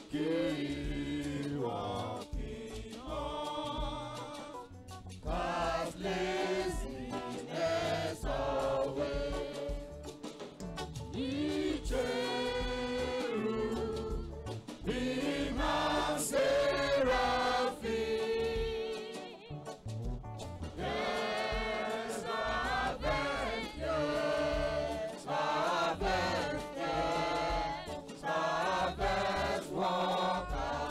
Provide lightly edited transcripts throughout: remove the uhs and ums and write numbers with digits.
keep walking on, 'cause laziness always. Cherubim and seraphim, yes, harvest, yes, harvest, yes, harvest, walk out.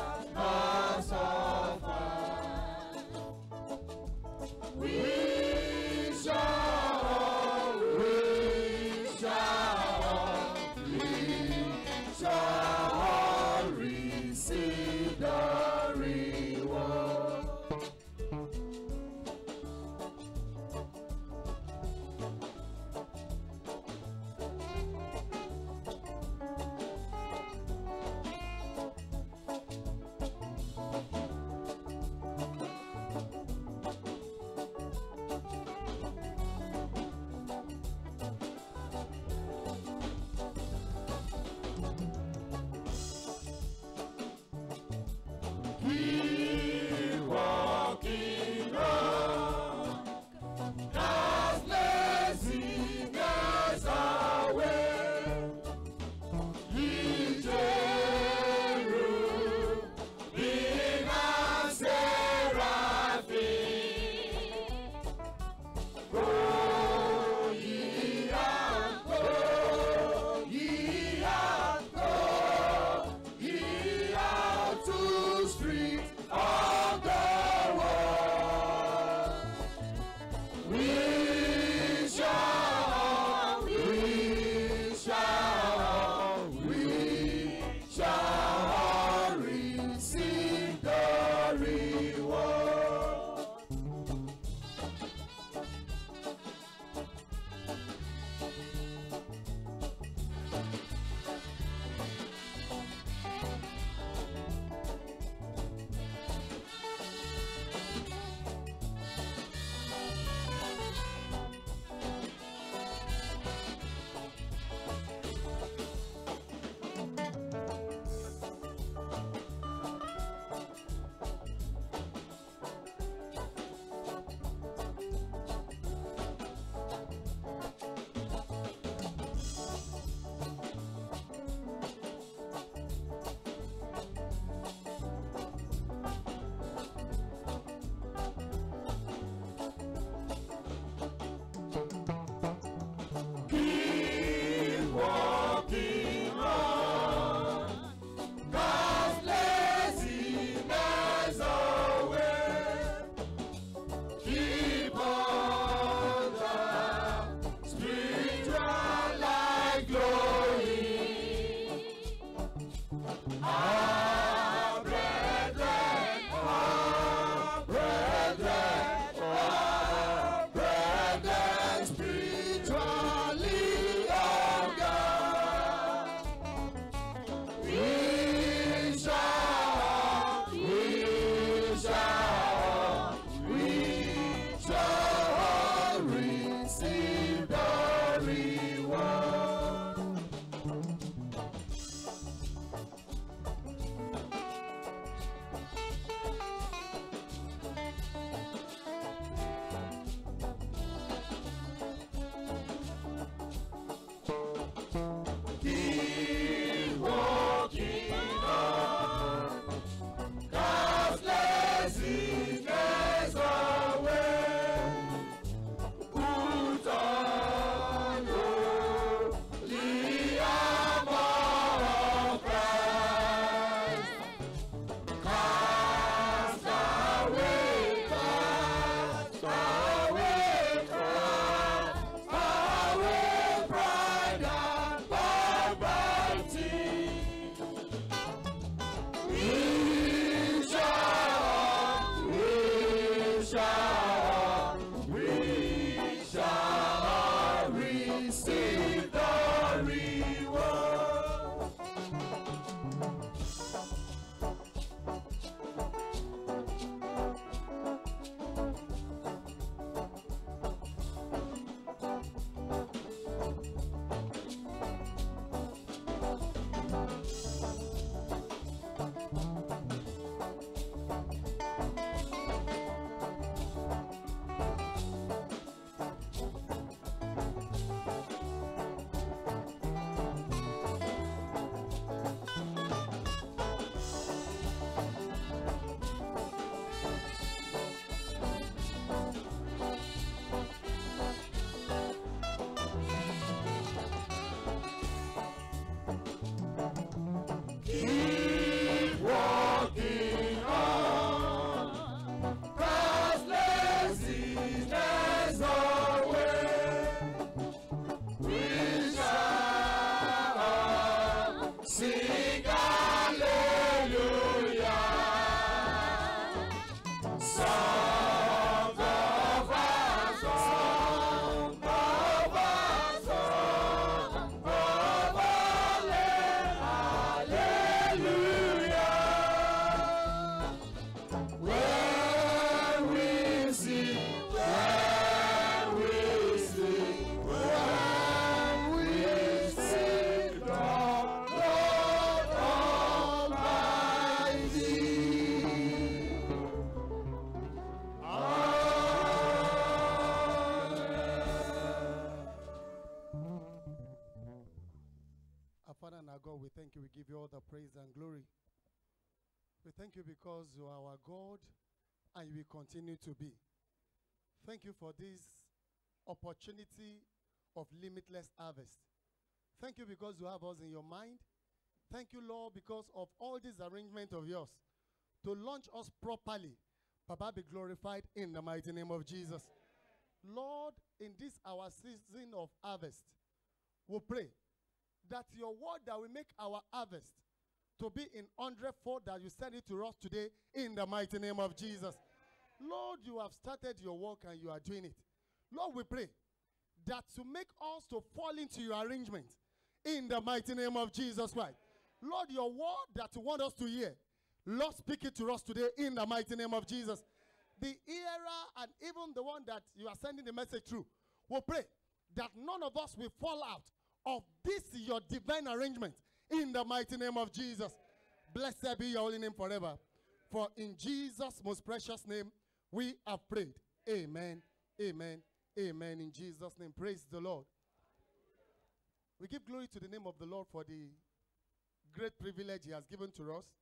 praise and glory. We thank you because you are our God and you will continue to be. Thank you for this opportunity of limitless harvest. Thank you because you have us in your mind. Thank you, Lord, because of all this arrangement of yours to launch us properly. Baba, be glorified in the mighty name of Jesus. Lord, in this our season of harvest, we pray that your word that will make our harvest to be in 100-fold, that you send it to us today in the mighty name of Jesus. Lord, you have started your work and you are doing it. Lord, we pray that to make us to fall into your arrangement in the mighty name of Jesus Christ. Lord, your word that you want us to hear, Lord, speak it to us today in the mighty name of Jesus. The hearer and even the one that you are sending the message through, we pray that none of us will fall out of this your divine arrangement in the mighty name of Jesus. Blessed be your holy name forever. For in Jesus' most precious name we have prayed. Amen, amen, amen. In Jesus' name, praise the Lord. We give glory to the name of the Lord for the great privilege he has given to us,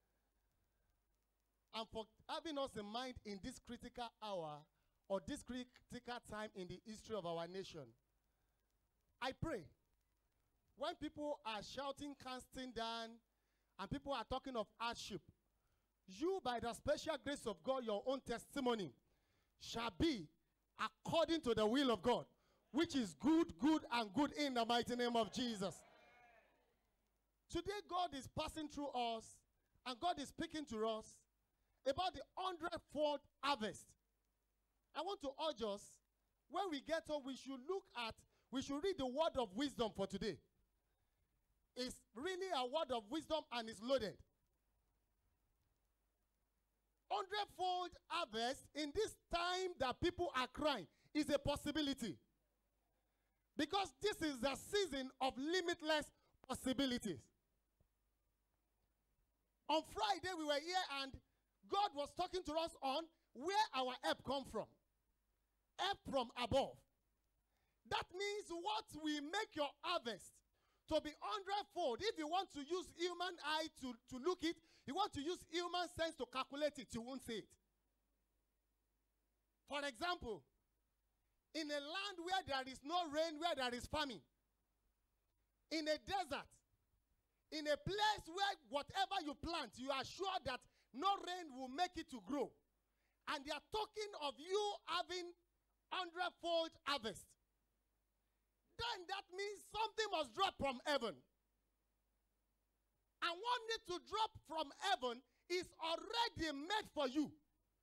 and for having us in mind in this critical hour or this critical time in the history of our nation. I pray, when people are shouting, casting down, and people are talking of hardship, you, by the special grace of God, your own testimony shall be according to the will of God, which is good, good, and good in the mighty name of Jesus. Today, God is passing through us, and God is speaking to us about the 100-fold harvest. I want to urge us, when we get up, we should read the word of wisdom for today. It's really a word of wisdom and it's loaded. 100-fold harvest in this time that people are crying is a possibility. Because this is the season of limitless possibilities. On Friday, we were here and God was talking to us on where our help come from. Help from above. That means what will make your harvest to be 100-fold. If you want to use human eye to look it, you want to use human sense to calculate it, you won't see it. For example, in a land where there is no rain, where there is famine, in a desert, in a place where whatever you plant, you are sure that no rain will make it to grow. And they are talking of you having 100-fold harvest. Then that means something must drop from heaven. And what needs to drop from heaven is already made for you.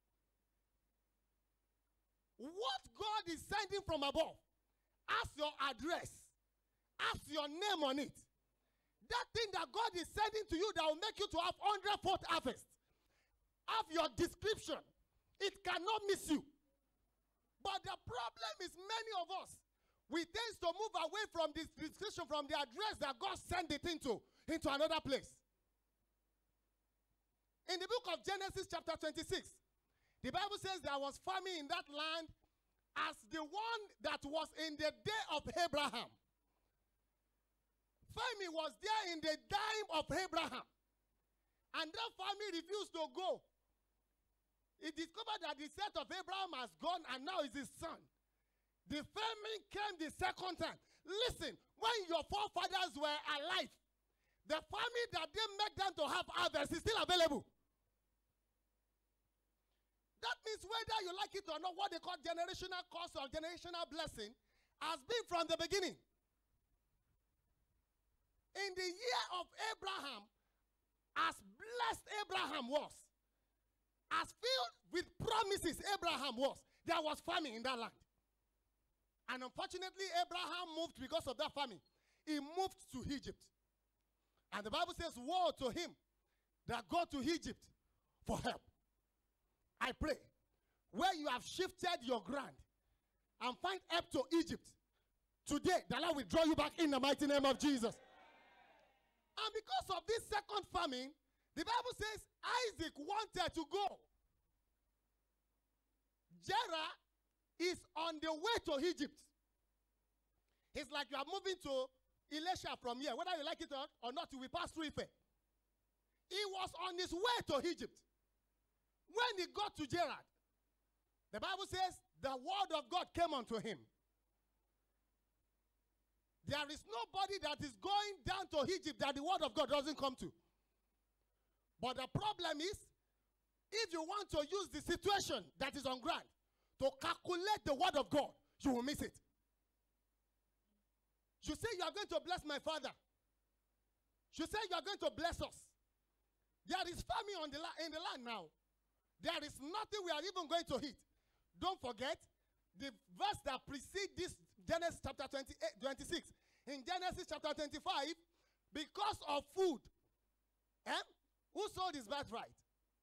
What God is sending from above has your address, has your name on it. That thing that God is sending to you that will make you to have 100-fold harvest, have your description. It cannot miss you. But the problem is many of us, we tend to move away from this description, from the address that God sent it into another place. In the book of Genesis chapter 26, the Bible says there was famine in that land as the one that was in the day of Abraham. Famine was there in the time of Abraham. And that family refused to go. He discovered that the set of Abraham has gone and now is his son. The famine came the second time. Listen, when your forefathers were alive, the famine that they make them to have harvest is still available. That means whether you like it or not, what they call generational curse or generational blessing has been from the beginning. In the year of Abraham, as blessed Abraham was, as filled with promises Abraham was, there was famine in that land. And unfortunately, Abraham moved because of that famine. He moved to Egypt. And the Bible says, woe to him that go to Egypt for help. I pray, where you have shifted your ground and find help to Egypt, today the Lord will draw you back in the mighty name of Jesus. And because of this second famine, the Bible says Isaac wanted to go. Gerah is on the way to Egypt. It's like you are moving to Elisha from here. Whether you like it or not, you will pass through Ife. He was on his way to Egypt. When he got to Gerard, the Bible says the word of God came unto him. There is nobody that is going down to Egypt that the word of God doesn't come to. But the problem is, if you want to use the situation that is on ground to calculate the word of God, you will miss it. You say you are going to bless my father. You say you are going to bless us. There is famine in the land now. There is nothing we are even going to eat. Don't forget the verse that precedes this, Genesis chapter 26. In Genesis chapter 25, because of food, who sold his birthright?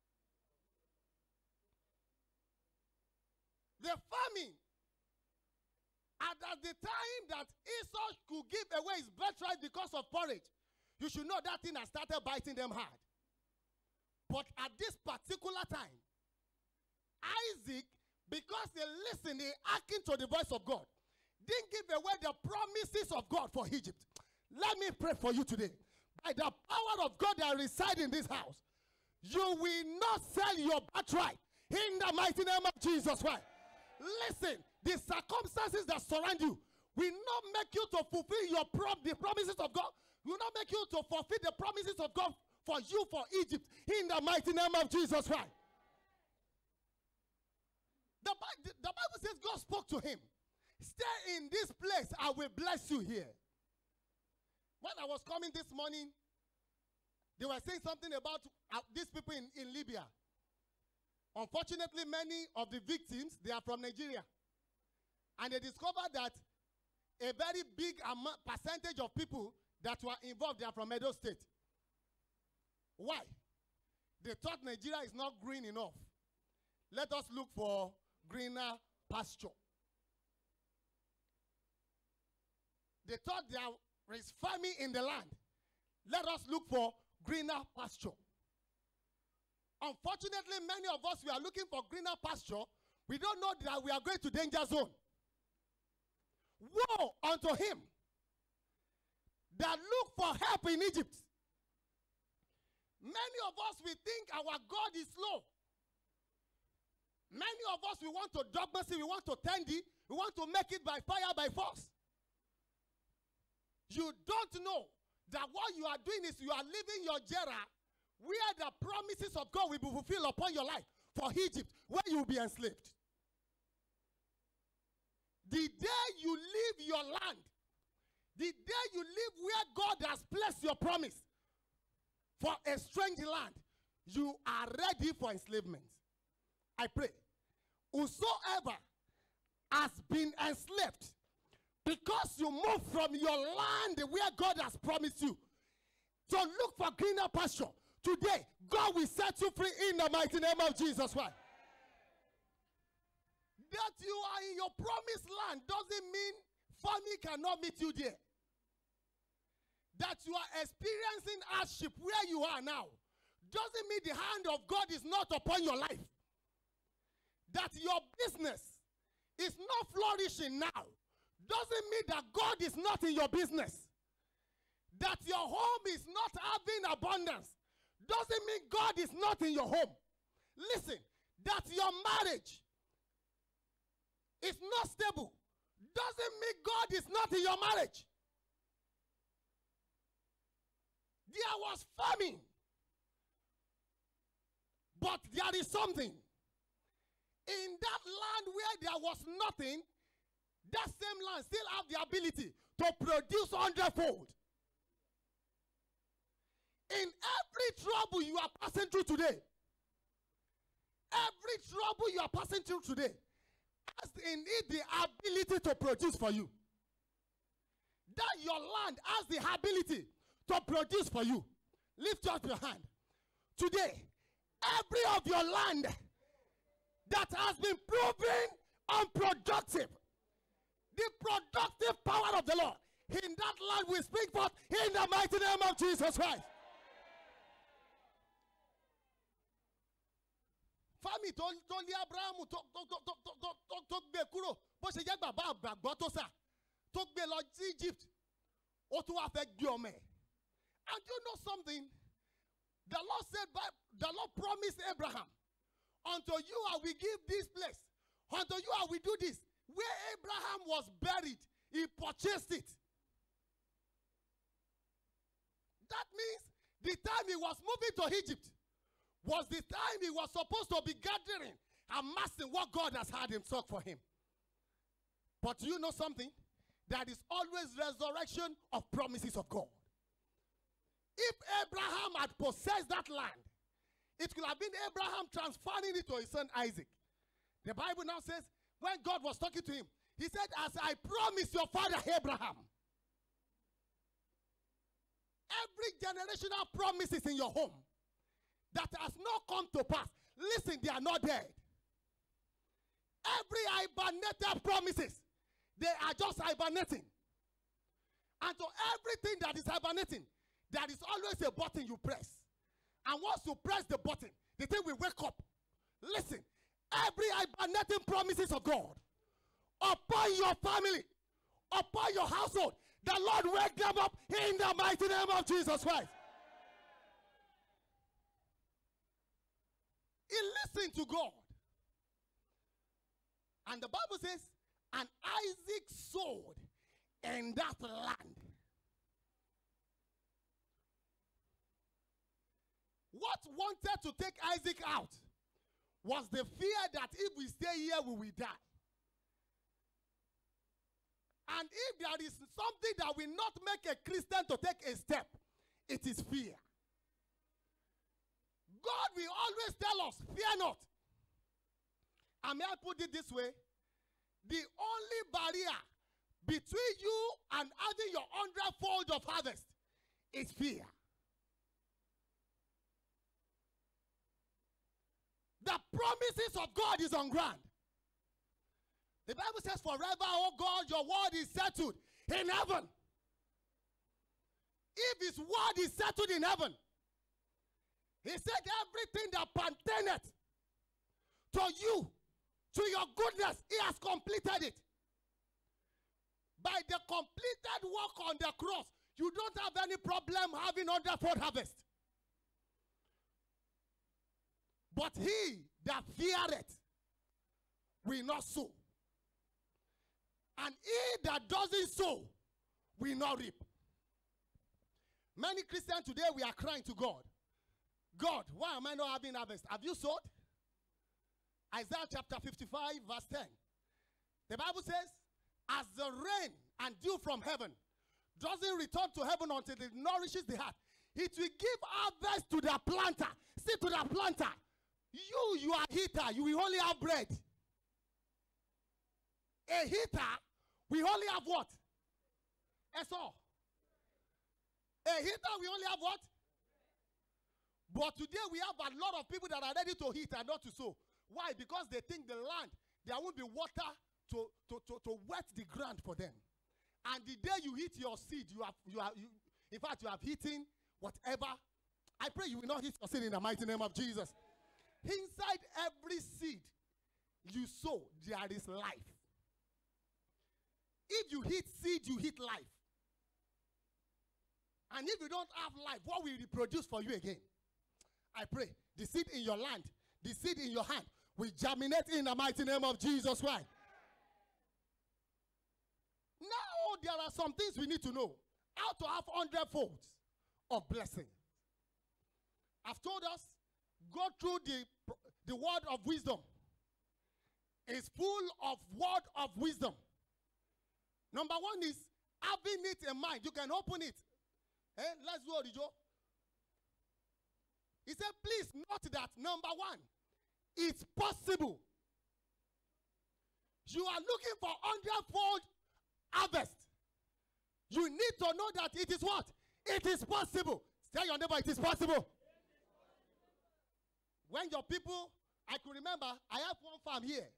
The famine. And at the time that Esau could give away his birthright because of porridge, you should know that thing has started biting them hard. But at this particular time, Isaac, because they listened, they hearkened to the voice of God, didn't give away the promises of God for Egypt. Let me pray for you today. By the power of God that resides in this house, you will not sell your birthright in the mighty name of Jesus Christ. Listen, the circumstances that surround you will not make you to fulfill the promises of God. Will not make you to fulfill the promises of God for you, for Egypt, in the mighty name of Jesus Christ. The Bible says God spoke to him. Stay in this place, I will bless you here. When I was coming this morning, they were saying something about these people in Libya. Unfortunately, many of the victims, they are from Nigeria. And they discovered that a very big percentage of people that were involved, they are from Edo State. Why? They thought Nigeria is not green enough. Let us look for greener pasture. They thought there is famine in the land. Let us look for greener pasture. Unfortunately, many of us, we are looking for greener pasture. We don't know that we are going to danger zone. Woe unto him that look for help in Egypt. Many of us, we think our God is slow. Many of us, we want to dogmacy, we want to tendy, we want to make it by fire, by force. You don't know that what you are doing is you are leaving your Jera where the promises of God will be fulfilled upon your life for Egypt, where you will be enslaved. The day you leave your land, the day you leave where God has placed your promise for a strange land, you are ready for enslavement. I pray, whosoever has been enslaved because you move from your land where God has promised you to look for greener pasture, today God will set you free in the mighty name of Jesus Christ. That you are in your promised land doesn't mean famine cannot meet you there. That you are experiencing hardship where you are now doesn't mean the hand of God is not upon your life. That your business is not flourishing now doesn't mean that God is not in your business. That your home is not having abundance doesn't mean God is not in your home. Listen, that your marriage is not stable doesn't mean God is not in your marriage. There was famine, but there is something. In that land where there was nothing, that same land still have the ability to produce 100-fold. In every trouble you are passing through today, every trouble you are passing through today has in it the ability to produce for you. That your land has the ability to produce for you. Lift up your hand. Today, every of your land that has been proven unproductive, the productive power of the Lord in that land will speak forth in the mighty name of Jesus Christ. Fami tó lé Abrahamu tó gbé kúrò bó ṣe jẹ́ bàbá àgbàgbọ́ tó sà tó gbé lọ sí Egypt ó tún wá fẹ́ gbé ọmọ ẹ̀. And you know something? The Lord said, the Lord promised Abraham, unto you I will give this place. Unto you I will do this. Where Abraham was buried, he purchased it. That means the time he was moving to Egypt was the time he was supposed to be gathering, amassing what God has had himself for him. But you know something? There is always resurrection of promises of God. If Abraham had possessed that land, it could have been Abraham transferring it to his son Isaac. The Bible now says, when God was talking to him, he said, as I promised your father Abraham. Every generational promises in your home that has not come to pass, listen, they are not dead. Every hibernated promises, they are just hibernating. And to everything that is hibernating, there is always a button you press. And once you press the button, the thing will wake up. Listen, every hibernating promises of God upon your family, upon your household, the Lord wake them up in the mighty name of Jesus Christ. He listened to God. And the Bible says, and Isaac sowed in that land. What wanted to take Isaac out was the fear that if we stay here, we will die. And if there is something that will not make a Christian to take a step, it is fear. God will always tell us, fear not. And may I put it this way? The only barrier between you and having your 100-fold of harvest is fear. The promises of God is on ground. The Bible says, forever, oh God, your word is settled in heaven. If his word is settled in heaven, he said everything that pertaineth to you, to your goodness, he has completed it. By the completed work on the cross, you don't have any problem having 100-fold harvest. But he that feareth will not sow. And he that doesn't sow will not reap. Many Christians today, we are crying to God. God, why am I not having harvest? Have you sowed? Isaiah chapter 55 verse 10. The Bible says, as the rain and dew from heaven doesn't return to heaven until it nourishes the heart, it will give harvest to the planter. Say to the planter, you are a heater, you will only have bread. A heater, we only have what? That's all. A heater, we only have what? But today we have a lot of people that are ready to heat and not to sow. Why? Because they think the land, there won't be water to wet the ground for them. And the day you eat your seed, in fact, you have eaten whatever. I pray you will not eat your seed in the mighty name of Jesus. Inside every seed you sow, there is life. If you eat seed, you eat life. And if you don't have life, what will reproduce for you again? I pray the seed in your land, the seed in your hand will germinate in the mighty name of Jesus Christ. Now there are some things we need to know. How to have 100-folds of blessing. I've told us, go through the word of wisdom. It's full of word of wisdom. Number one is having it in mind. You can open it. Let's go, Rijo. He said, please note that, number one, it's possible. You are looking for 100-fold harvest. You need to know that it is what? It is possible. Tell your neighbor, it is possible. When your people, I could remember, I have one farm here.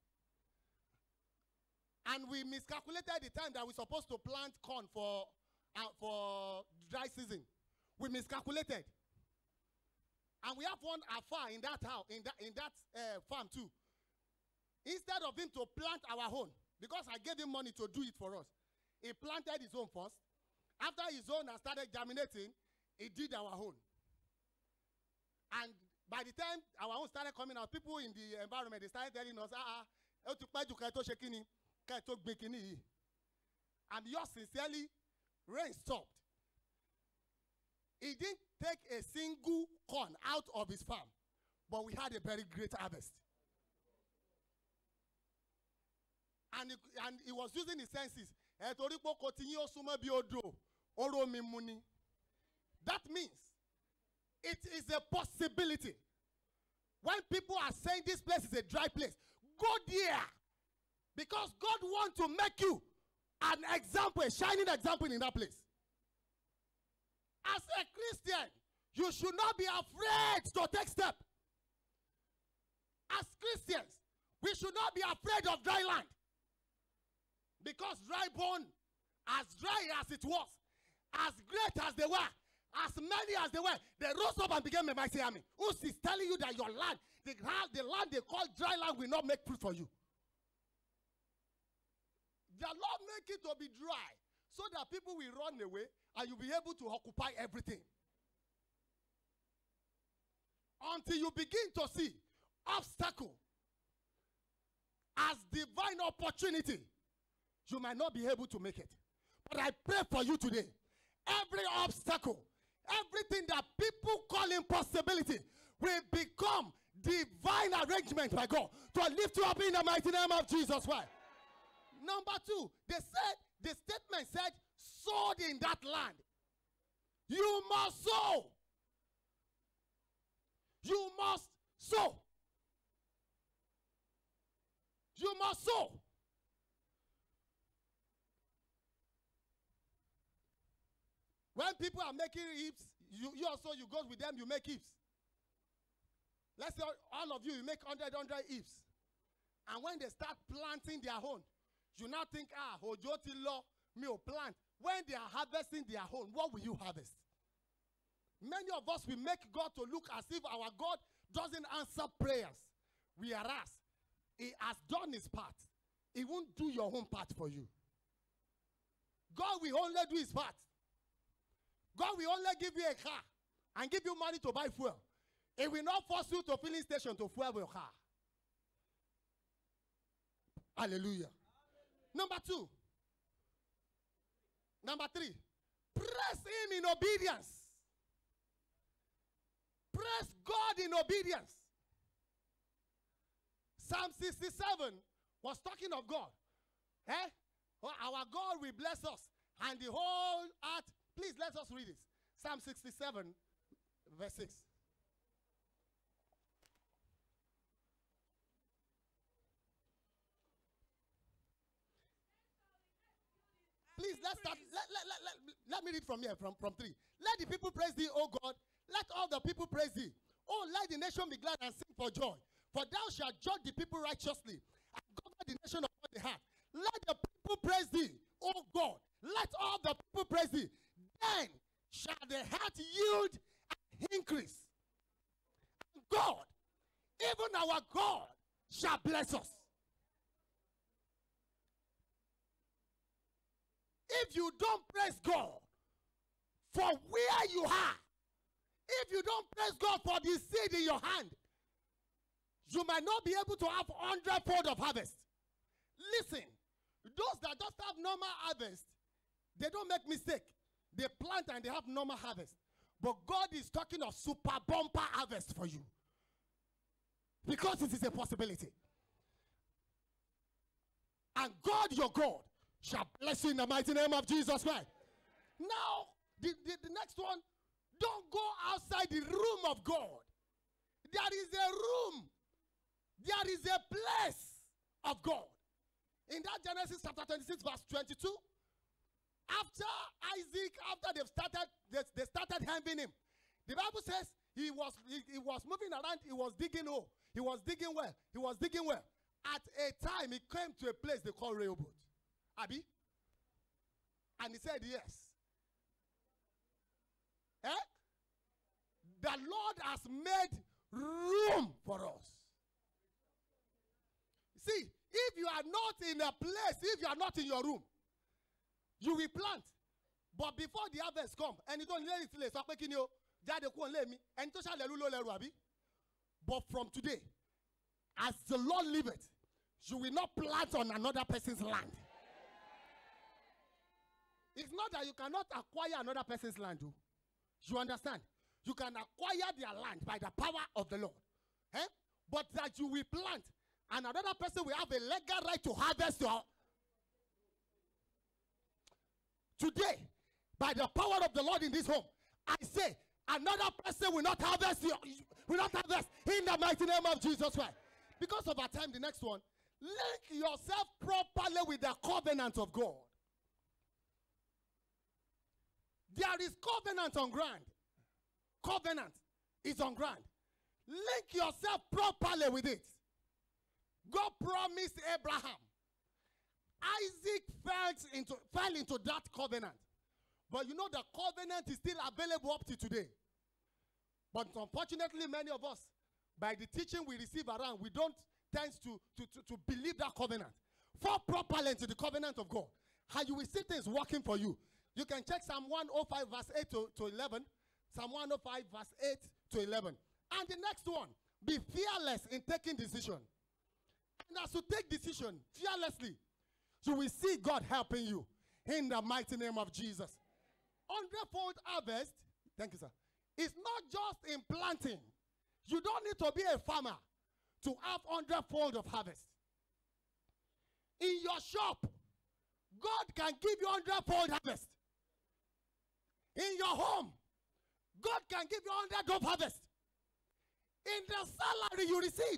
And we miscalculated the time that we're supposed to plant corn for dry season. We miscalculated. And we have one afar in that house, in that farm too. Instead of him to plant our own, because I gave him money to do it for us, he planted his own first. After his own has started germinating, he did our own. And by the time our own started coming out, people in the environment, they started telling us, and yours sincerely, rain stopped. He didn't take a single corn out of his farm, but we had a very great harvest. And he was using his senses. That means it is a possibility. When people are saying this place is a dry place, go there. Because God wants to make you an example, a shining example in that place. As a Christian, you should not be afraid to take steps. As Christians, we should not be afraid of dry land. Because dry bone, as dry as it was, as great as they were, as many as they were, they rose up and became a mighty army. Who is telling you that your land, the land they call dry land, will not make fruit for you? The Lord make it to be dry so that people will run away and you'll be able to occupy everything. Until you begin to see obstacle as divine opportunity, you might not be able to make it. But I pray for you today. Every obstacle, everything that people call impossibility will become divine arrangement by God to lift you up in the mighty name of Jesus. Why? Number two, the statement said, sowed in that land. You must sow. You must sow. You must sow. When people are making heaps, you also, you go with them, you make heaps. Let's say all of you make 100 heaps. And when they start planting their own, you now think, Hojoti law, me will plant. When they are harvesting their own, what will you harvest? Many of us, we make God to look as if our God doesn't answer prayers. Whereas, He has done His part. He won't do your own part for you. God will only do His part. God will only give you a car and give you money to buy fuel. He will not force you to filling station to fuel your car. Hallelujah. Number two. Number three. Press Him in obedience. Press God in obedience. Psalm 67 was talking of God. Our God will bless us and the whole earth. Please, let us read this. Psalm 67, verse 6. Please, let's start. Let me read from here, from 3. Let the people praise Thee, O God. Let all the people praise Thee. Oh, let the nation be glad and sing for joy. For Thou shalt judge the people righteously and govern the nation upon the heart. Let the people praise Thee, O God. Let all the people praise Thee. Then shall the heart yield and increase. And God, even our God, shall bless us. If you don't praise God for where you are, if you don't praise God for the seed in your hand, you might not be able to have 100-fold of harvest. Listen, those that just have normal harvest, they don't make mistake. They plant and they have normal harvest. But God is talking of super bumper harvest for you. Because it is a possibility. And God, your God, shall bless you in the mighty name of Jesus Christ. Now, the next one, don't go outside the room of God. There is a room. There is a place of God. In that Genesis chapter 26, verse 22, after Isaac, after they started handing him, the Bible says he was moving around, he was digging hole, he was digging well. At a time, he came to a place they call Rehoboth. Abi? And he said, yes. The Lord has made room for us. See, if you are not in a place, if you are not in your room, you will plant. But before the harvest comes, and you don't let it jáde kúrò nílé mi, ẹni tó ṣàlẹ́rú ló lẹ́rù àbí? But from today, as the Lord liveth, you will not plant on another person's land. It's not that you cannot acquire another person's land. Oh. You understand? You can acquire their land by the power of the Lord. Eh? But that you will plant, and another person will have a legal right to harvest your. Today, by the power of the Lord in this home, I say another person will not harvest in the mighty name of Jesus Christ. Because of our time, the next one, link yourself properly with the covenant of God. There is covenant on ground. Covenant is on ground. Link yourself properly with it. God promised Abraham. Isaac fell into that covenant. But you know the covenant is still available up to today. But unfortunately, many of us, by the teaching we receive around, we don't tend to believe that covenent. Fall properly into the covenant of God. How you will see things working for you. You can check Psalm 105 verse 8 to 11. Psalm 105 verse 8 to 11. And the next one, be fearless in taking decision. And as you take decision fearlessly, you will see God helping you in the mighty name of Jesus. 100-fold harvest, thank you, sir. It's not just in planting. You don't need to be a farmer to have 100-fold of harvest. In your shop, God can give you 100-fold harvest. In your home, God can give you 100 of harvest. In the salary you receive.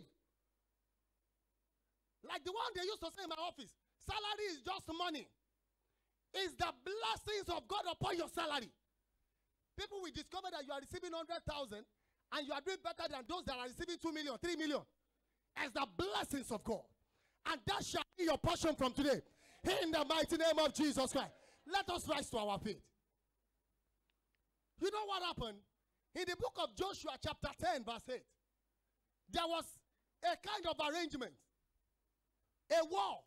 Like the one they used to say in my office, salary is just money. It's the blessings of God upon your salary. People will discover that you are receiving 100,000 and you are doing better than those that are receiving 2 million, 3 million. It's the blessings of God. And that shall be your portion from today. In the mighty name of Jesus Christ. Let us rise to our feet. You know what happened? In the book of Joshua chapter 10 verse 8. There was a kind of arrangement. A war.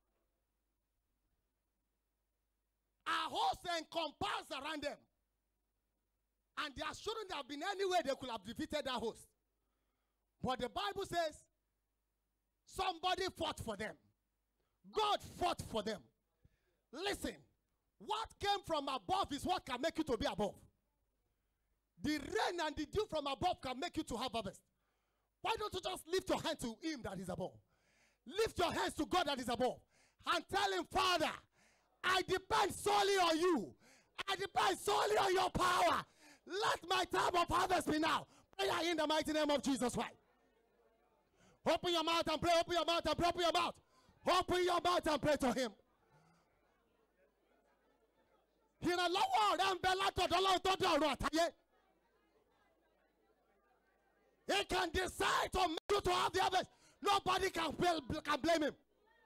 A host encompassed around them. And there shouldn't have been any way they could have defeated that host. But the Bible says, somebody fought for them. God fought for them. Listen, what came from above is what can make you to be above. The rain and the dew from above can make you to have harvest. Why don't you just lift your hand to him that is above? Lift your hands to God that is above. And tell him, Father, I depend solely on you. I depend solely on your power. Let my time of harvest be now. Prayer in the mighty name of Jesus Christ. Open your mouth and pray. Open your mouth and pray. Open your mouth. Open your mouth and pray to him. He can decide to make you to have the harvest. Nobody can blame him.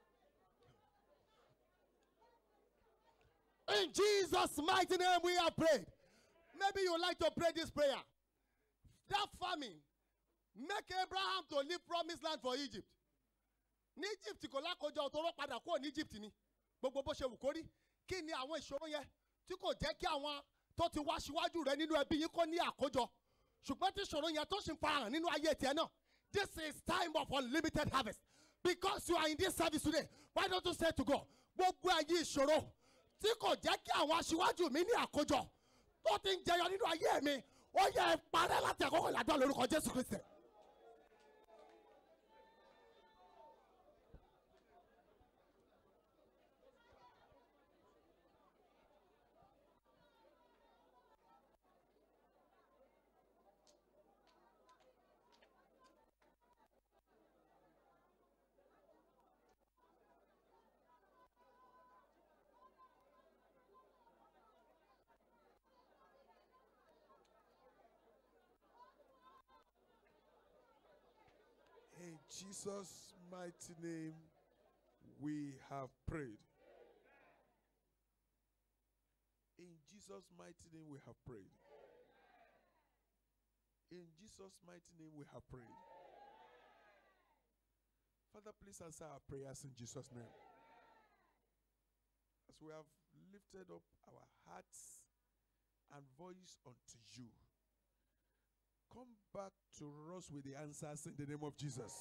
In Jesus' mighty name we have prayed. Maybe you would like to pray this prayer. That famine make Abraham to leave promised land for Egypt. Ní Egypt kò lákòjọ òtòrò padà kúrò ní Egypt ni. Gbogbo bó ṣe wù kó rí. Kí ni àwọn ìṣòro yẹn tí kò jẹ́ kí àwọn tó ti wá síwájú rẹ̀ nínú ẹbí yín kó ní àkójọ. Ṣùgbọ́n tí ìṣòro yẹn tó ṣì ń farahàn nínú ayé tiẹ̀ náà. This is time of unlimited harvest. Because you are in this service today, why don't you say to God, gbogbo ayé ìṣòro tí kò jẹ́ kí àwọn aṣíwájú mi ní àkójọ tó ti ń jẹyọ nínú ayé mi, ó yẹ parẹ́ láti àkókò ìlàdọ́ lórúkọ Jésù Kristi. In Jesus' mighty name, we have prayed. In Jesus' mighty name, we have prayed. In Jesus' mighty name, we have prayed. Father, please answer our prayers in Jesus' name. As we have lifted up our hearts and voice unto you, come back to us with the answers in the name of Jesus.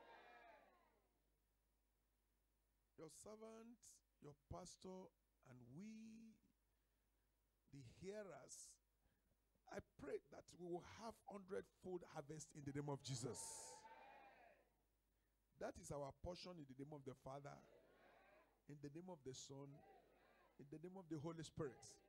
Your servant, your pastor, and we, the hearers, I pray that we will have 100-fold harvest in the name of Jesus. That is our portion in the name of the Father, in the name of the Son, in the name of the Holy Spirit.